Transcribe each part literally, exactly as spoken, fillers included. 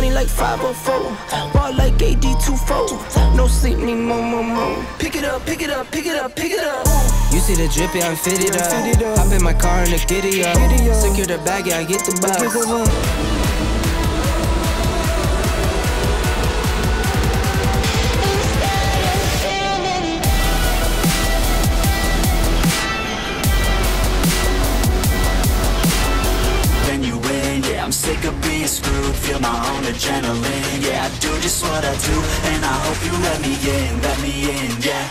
money like five oh four. Ball like A D twenty-four. No sleep, need more, more, more. Pick it up, pick it up, pick it up, pick it up. You see the drip, yeah, I'm fitted up. Hop in my car and the giddy up. Secure the bag, yeah, I get the bus. I'm sick of being screwed, feel my own adrenaline. Yeah, I do just what I do, and I hope you let me in, let me in, yeah.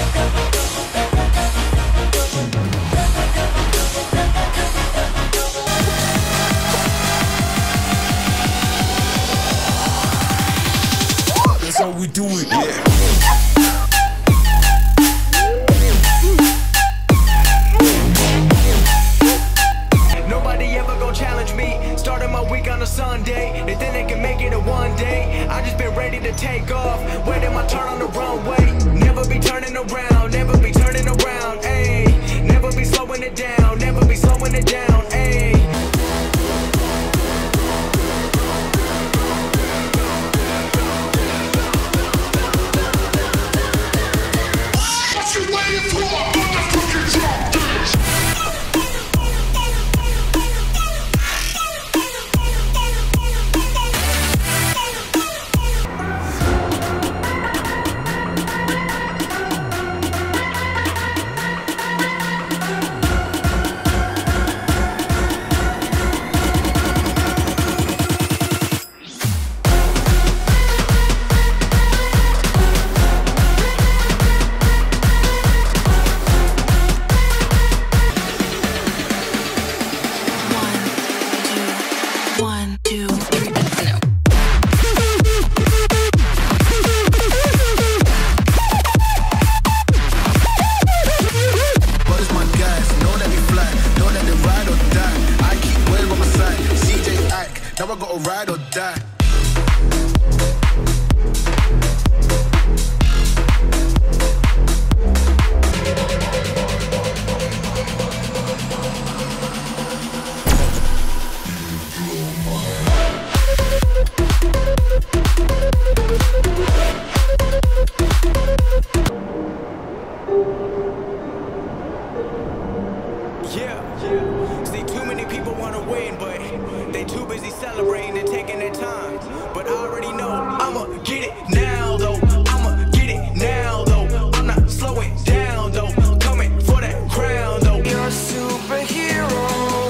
That's how we do it, yeah. Sunday, they think they can make it in one day. I just been ready to take off, waiting my turn on the runway. Never be turning around, never be turning around, ayy. Never be slowing it down, never be slowing it down, ayy. What you waiting for? Motherfucking drop this! Now I gotta ride or die. Yeah, see, too many people wanna win, but they too busy celebrating and taking their time. But I already know I'ma get it now, though. I'ma get it now, though. I'm not slowing down, though. Coming for that crown, though. You're a superhero.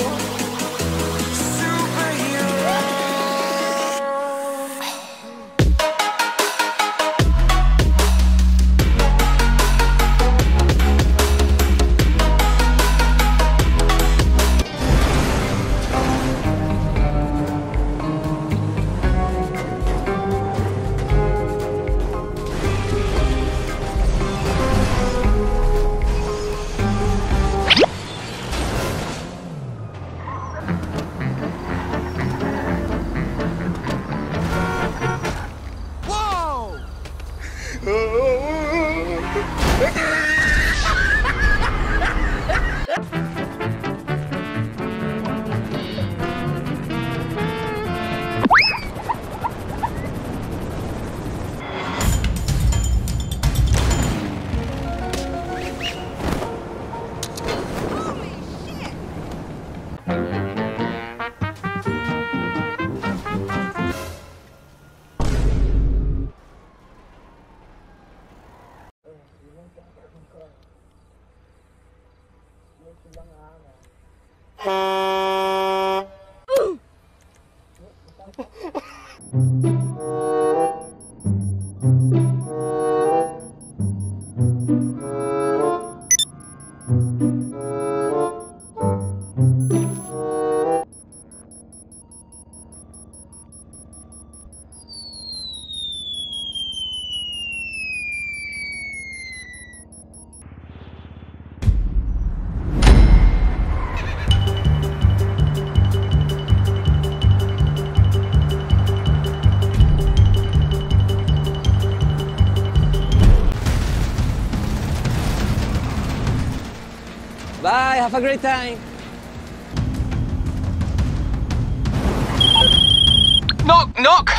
Bye, have a great time. Knock, knock.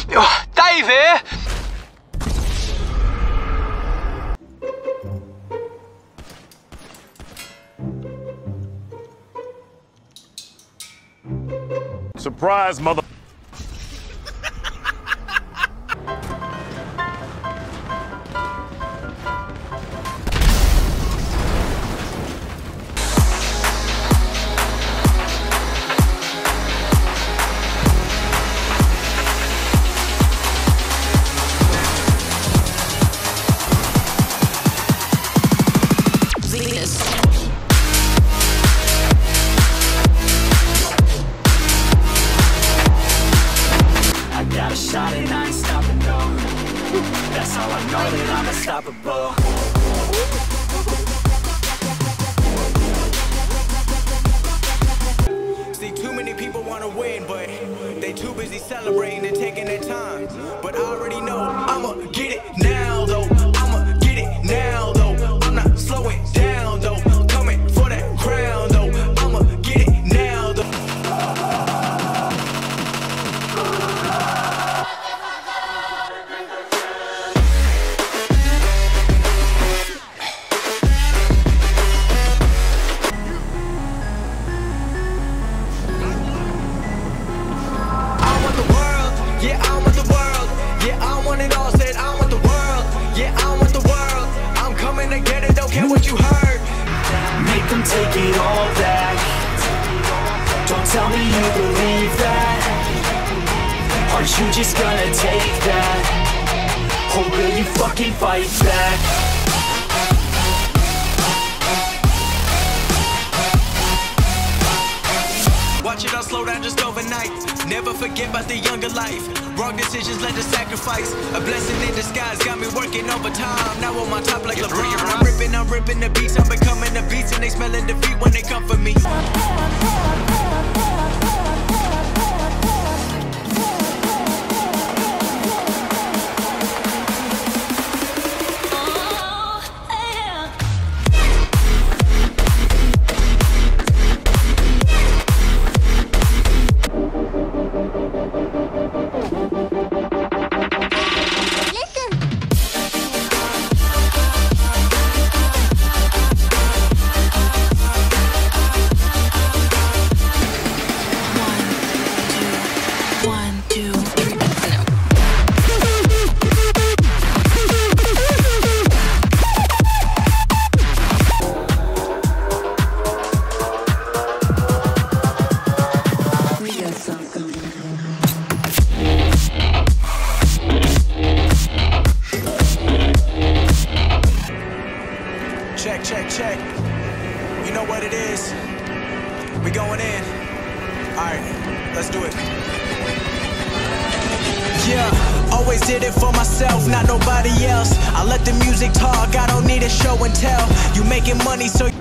Dave here! Surprise, mother... Shot and I ain't stopping, no. That's how I know that I'm unstoppable. See, too many people wanna win, but they too busy celebrating and taking their time. But I already know I'ma get it now, though. I'ma get it now, though. I'm not slowing down, though. Coming for that crown, though. I'ma get it now, though. Yeah, I want the world. Yeah, I want it all. Said I want the world. Yeah, I want the world. I'm coming to get it. Don't care what you heard. Make them take it all back. Don't tell me you believe that. Are you just gonna take that? Or will you fucking fight back? Watch it all slow down just overnight. Never forget about the younger life. Wrong decisions led to sacrifice. A blessing in disguise got me working overtime. Now on my top like LeBron. I'm ripping, I'm ripping the beats. I'm becoming the beats and they smelling defeat when they come for me. Check, check, check. You know what it is. We going in. Alright, let's do it. Yeah, always did it for myself, not nobody else. I let the music talk, I don't need a show and tell. You making money, so